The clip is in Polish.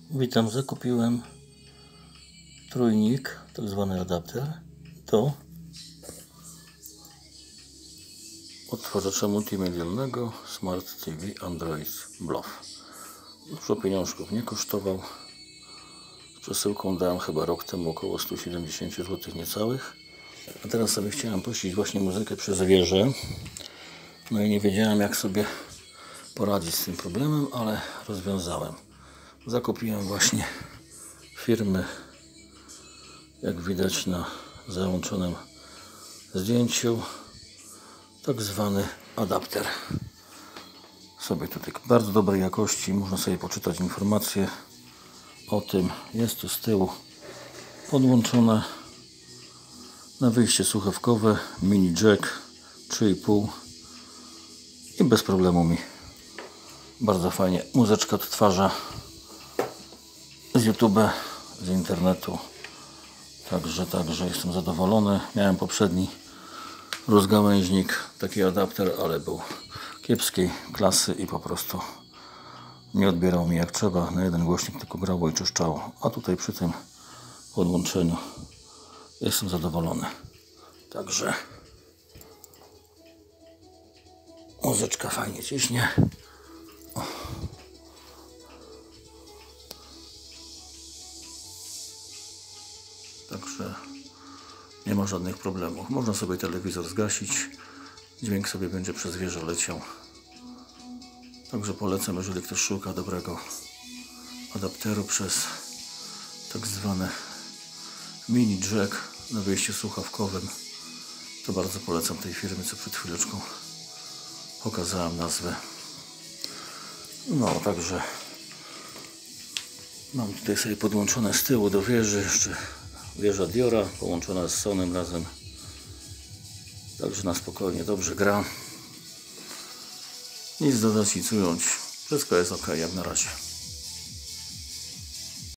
Witam, zakupiłem trójnik, tak zwany adapter do odtwarzacza multimedialnego Smart TV Android Bluff. Dużo pieniążków nie kosztował. Z przesyłką dałem chyba rok temu około 170 zł niecałych. A teraz sobie chciałem puścić właśnie muzykę przez wieżę. No i nie wiedziałem, jak sobie poradzić z tym problemem, ale rozwiązałem. Zakupiłem właśnie firmy, jak widać na załączonym zdjęciu, tak zwany adapter. Sobie tutaj bardzo dobrej jakości, można sobie poczytać informacje o tym. Jest tu z tyłu podłączone na wyjście słuchawkowe mini jack 3,5 i bez problemu mi bardzo fajnie muzyczka odtwarza z YouTube, z internetu. Także jestem zadowolony. Miałem poprzedni rozgałęźnik, taki adapter, ale był kiepskiej klasy i po prostu nie odbierał mi jak trzeba. Na jeden głośnik tylko grało i czyszczało. A tutaj przy tym podłączeniu jestem zadowolony. Także muzyczka fajnie ciśnie. Także nie ma żadnych problemów. Można sobie telewizor zgasić, dźwięk sobie będzie przez wieżę leciał. Także polecam, jeżeli ktoś szuka dobrego adapteru przez tak zwany mini jack na wyjściu słuchawkowym, to bardzo polecam tej firmy, co przed chwileczką pokazałem nazwę. No, także mam tutaj sobie podłączone z tyłu do wieży jeszcze wieża Diora połączona z Sonym razem. Także na spokojnie dobrze gra. Nic dodać, nic ująć. Wszystko jest ok jak na razie.